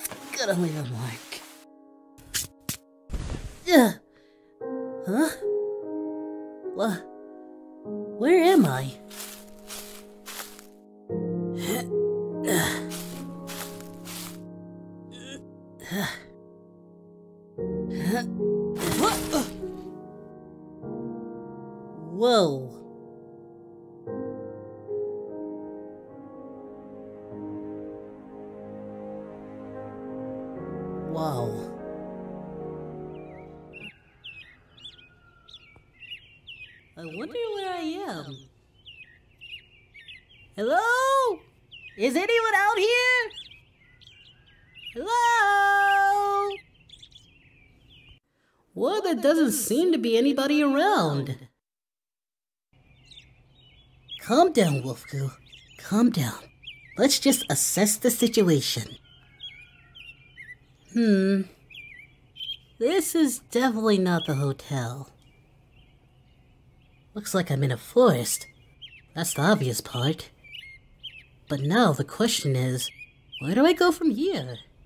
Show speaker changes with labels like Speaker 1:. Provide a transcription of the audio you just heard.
Speaker 1: Gotta leave a mark. Huh? Where am I? Whoa. Wow. I wonder where I am. Hello? Is anyone out here? Hello? Well, there doesn't seem to be anybody around. Calm down, Wolfku. Calm down. Let's just assess the situation. This is definitely not the hotel. Looks like I'm in a forest. That's the obvious part. But now the question is, where do I go from here?